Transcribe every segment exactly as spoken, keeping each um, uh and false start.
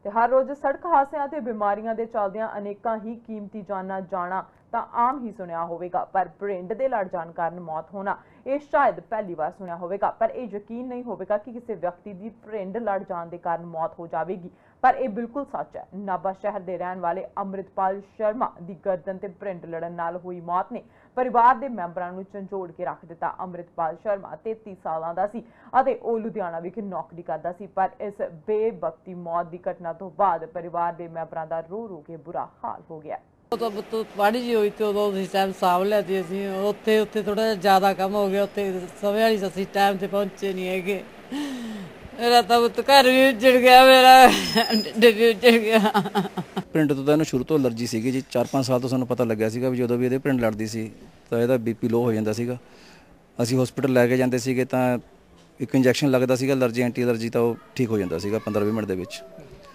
ਤੇ ਹਰ ਰੋਜ਼ ਸੜਕ ਹਾਦਸਿਆਂ ਤੇ ਬਿਮਾਰੀਆਂ ਦੇ ਚੱਲਦਿਆਂ ਅਨੇਕਾਂ ਹੀ ਕੀਮਤੀ ਜਾਨਾਂ ਜਾਣਾ ਤਾਂ ਆਮ ਹੀ ਸੁਣਿਆ ਹੋਵੇਗਾ, ਪਰ ਪਿੰਡ ਦੇ ਲੜ ਜਾਣ ਕਾਰਨ ਮੌਤ ਹੋਣਾ ਇਹ ਸ਼ਾਇਦ ਪਹਿਲੀ ਵਾਰ ਸੁਣਿਆ ਹੋਵੇਗਾ। ਪਰ ਇਹ ਯਕੀਨ ਨਹੀਂ ਹੋਵੇਗਾ ਕਿ ਕਿਸੇ ਵਿਅਕਤੀ ਦੀ ਪਿੰਡ ਲੜ ਜਾਣ ਦੇ ਕਾਰਨ ਮੌਤ ਹੋ ਜਾਵੇਗੀ, ਪਰ ਇਹ ਬਿਲਕੁਲ ਸੱਚ ਹੈ। ਨਾਭਾ ਸ਼ਹਿਰ ਦੇ ਰਹਿਣ ਵਾਲੇ ਅੰਮ੍ਰਿਤਪਾਲ ਸ਼ਰਮਾ ਦੀ ਗਰਦਨ ਤੇ ਪਿੰਡ ਲੜਨ ਨਾਲ ਹੋਈ ਮੌਤ ਨੇ ਪਰਿਵਾਰ ਦੇ ਮੈਂਬਰਾਂ ਨੂੰ ਝੰਜੋੜ ਕੇ ਰੱਖ ਦਿੱਤਾ। ਅੰਮ੍ਰਿਤਪਾਲ ਸ਼ਰਮਾ ਤੇਤੀ ਸਾਲਾਂ ਦਾ ਸੀ ਅਤੇ ਉਹ ਲੁਧਿਆਣਾ ਵਿਖੇ ਨੌਕਰੀ ਕਰਦਾ ਸੀ, ਪਰ ਇਸ ਬੇਵਕਤੀ ਮੌਤ ਦੀ ਘਟਨਾ ਤੋਂ ਬਾਅਦ ਪਰਿਵਾਰ ਦੇ ਮੈਂਬਰਾਂ ਦਾ ਰੋ ਰੋ ਕੇ ਬੁਰਾ ਹਾਲ ਹੋ ਗਿਆ। तो तो पानी जी हुई तो उस टाइम साफ लिया असी उत्थे उत्थे थोड़ा ज़्यादा कम हो गया। उत्थे सवेरे वाली असी टाइम से पहुंचे नहीं है। मेरा तो घर भी उजड़ गया, मेरा ढिड भी उजड़ गया। पिंड तो इन्हूं शुरू तो एलर्जी सी जी। चार पाँच साल तो सानूं पता लग्या सीगा भी जदों भी इहदे पिंड लड़दी सी तां इहदा बीपी लो हो जांदा सीगा। असी हॉस्पिटल लैके जांदे सीगे तां एक इंजैक्शन लगदा सीगा एलर्जी एंटी एलर्जी तां ओह ठीक हो जांदा सीगा पंद्रह बीस मिनट दे विच।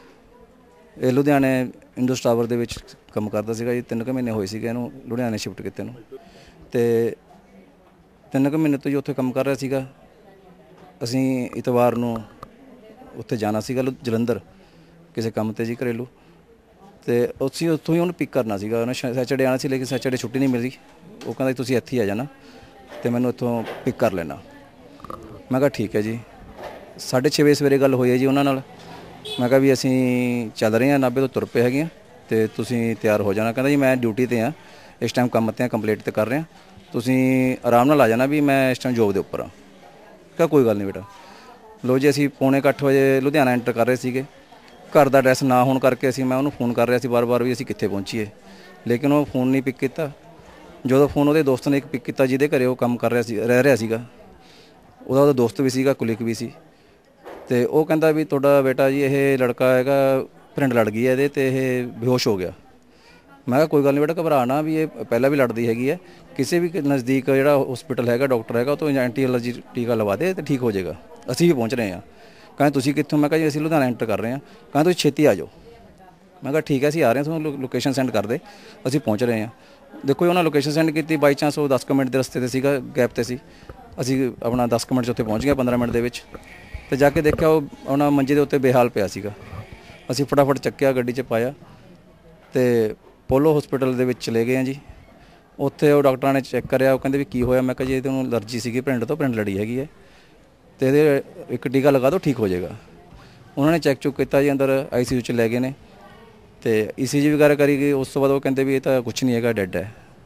ਇਹ ਲੁਧਿਆਣੇ ਇੰਡਸ ਟਾਵਰ ਦੇ ਵਿੱਚ ਕੰਮ ਕਰਦਾ ਸੀਗਾ ਜੀ। ਤਿੰਨ ਕੁ ਮਹੀਨੇ ਹੋਏ ਸੀਗੇ ਇਹਨੂੰ ਲੁਧਿਆਣੇ ਸ਼ਿਫਟ ਕੀਤੇ ਨੂੰ, ਤੇ ਤਿੰਨ ਕੁ ਮਹੀਨੇ ਤੋਂ ਜੀ ਉੱਥੇ ਕੰਮ ਕਰ ਰਿਹਾ ਸੀਗਾ। ਅਸੀਂ ਇਤਵਾਰ ਨੂੰ ਉੱਥੇ ਜਾਣਾ ਸੀਗਾ ਜਲੰਧਰ ਕਿਸੇ ਕੰਮ 'ਤੇ ਜੀ ਘਰੇਲੂ, ਤੇ ਅਸੀਂ ਉੱਥੋਂ ਹੀ ਉਹਨੂੰ ਪਿਕ ਕਰਨਾ ਸੀਗਾ। ਉਹਨੇ ਸੈਚਰਡੇ ਆਉਣਾ ਸੀ, ਲੇਕਿਨ ਸੈਚਰਡੇ ਛੁੱਟੀ ਨਹੀਂ ਮਿਲ ਰਹੀ। ਉਹ ਕਹਿੰਦਾ ਤੁਸੀਂ ਇੱਥੇ ਹੀ ਆ ਜਾਣਾ ਅਤੇ ਮੈਨੂੰ ਇੱਥੋਂ ਪਿਕ ਕਰ ਲੈਣਾ। ਮੈਂ ਕਿਹਾ ਠੀਕ ਹੈ ਜੀ। ਸਾਢੇ ਛੇ ਵਜੇ ਸਵੇਰੇ ਗੱਲ ਹੋਈ ਹੈ ਜੀ ਉਹਨਾਂ ਨਾਲ। मैं कहा भी असी चल रहे हैं नाभे तो तुर पे है तो तुसी तैयार हो जाना। कहता जी मैं ड्यूटी ते हाँ, इस टाइम काम ते कंप्लीट तो कर रहे हैं, तुसी आराम नाल आ जाना भी मैं इस टाइम जॉब के उपर हाँ। कहा कोई गल नहीं बेटा। लो जी असी पौने अठ बजे लुधियाना एंटर कर रहे थे। घर का एड्रैस ना होने करके असी मैं उन्होंने फ़ोन कर रहा सी बार बार भी असी कित्थे पहुँचीए, लेकिन वो फ़ोन नहीं पिक किया। जो फोन वो दोस्त ने एक पिक किया जिहदे घरे वो काम कर रहा सी रह रहा सीगा, उहदा उहदा दोस्त भी सीगा, कुलिक भी सी। तो वह कहता भी तुहाडा बेटा जी ये लड़का हैगा पिंड लड़ गई है तो यह बेहोश हो गया। मैं कहा कोई गल नहीं बेटा घबरा ना, भी ये पहला भी लड़ती हैगी है, किसी भी नज़दीक जो हॉस्पिटल है डॉक्टर है तो एंटी एलर्जी टीका लवा दे तो ठीक हो जाएगा। असी भी पहुँच रहे हैं। कहें तुसीं कित्थों? मैं कहा जी असीं लुधियाना एंटर कर रहे हैं। कहें तुसीं छेती आ जाओ। मैं कहा ठीक है असीं आ रहे हैं, तुहानूं लोकेशन सेंड कर दे, असीं पहुँच रहे हैं। देखो उन्होंने लोकेशन सेंड की, बाई चांस वो दस मिनट के रस्ते से सीगा, गैप ते सी। असीं अपना दस मिनट च उत्थे पहुँच गए पंद्रह मिनट के तो जाके देखा वो उन्होंने मंजे के उत्ते बेहाल पिया सीगा। असीं फटाफट चक्या गड्डी च पाया तो पोलो हॉस्पिटल दे विच चले गए हैं जी। उत्थे वो डॉक्टर ने चैक कराया, वो कहंदे भी की होया। मैं कहा जी इहनूं एलर्जी सीगी पिंड तो पिंड लड़ी हैगी है तो इहदे एक टीका लगा दो ठीक हो जाएगा। उन्होंने चैक चुक किया जी, अंदर आई सी यू च लै गए ने तो ई सी जी वगैरह करी गई। उस तो बाद वो कहंदे भी ये तो कुछ नहीं हैगा, डेड है।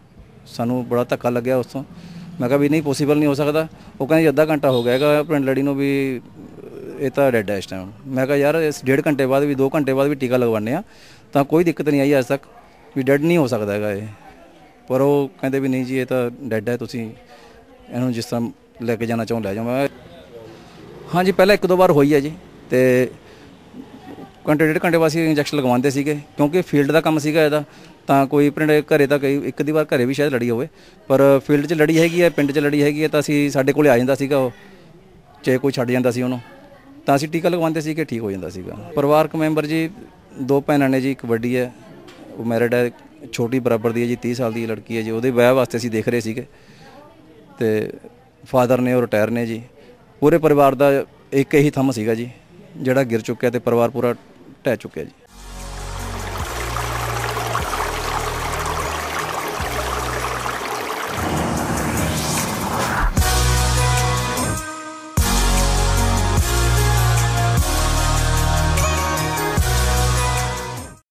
सानू बड़ा धक्का लग्या उस तो। मैं कहा भी नहीं पॉसीबल नहीं हो सकता। वो कहंदे अद्धा घंटा हो गया पिंड लड़ी नूं भी ये तो डेड है इस टाइम। मैं कहा यार इस डेढ़ घंटे बाद भी दो घंटे बाद भी टीका लगवाने तो कोई दिक्कत नहीं आई अज तक, भी डेड नहीं हो सकता है ये। पर वो कहते भी नहीं जी ये तो डेड है, तुसी इन्हूं जिस तरह लेके जाना चाहो लै जाओ। मैं हाँ जी पहले एक दो बार हुई है जी, तो घंटे डेढ़ घंटे बाद असीं इंजैक्शन लगवाते थे क्योंकि फील्ड का काम सीगा इहदा। तो कोई पिंड घरे तो कई एक दो बार घरे भी शायद लड़ी होवे, पर फील्ड च लड़ी हैगी है, पिंड च लड़ी हैगी है तो असीं साडे कोले आ जांदा सीगा, चाहे कोई छड्ड जांदा सी उहनूं तो असीं टीका लगवाते सी कि ठीक हो जाता सीगा। परिवारक मैंबर जी दो भैनां ने जी, एक वड्डी है वो मैरिड है, छोटी बराबर दी है जी तीस साल की लड़की है जी। उहदे विआह वास्ते असीं देख रहे सीगे ते फादर ने और रिटायर ने जी। पूरे परिवार का एक ही थंम सीगा जी जिहड़ा गिर चुक्या ते परिवार पूरा ढह चुक्या जी।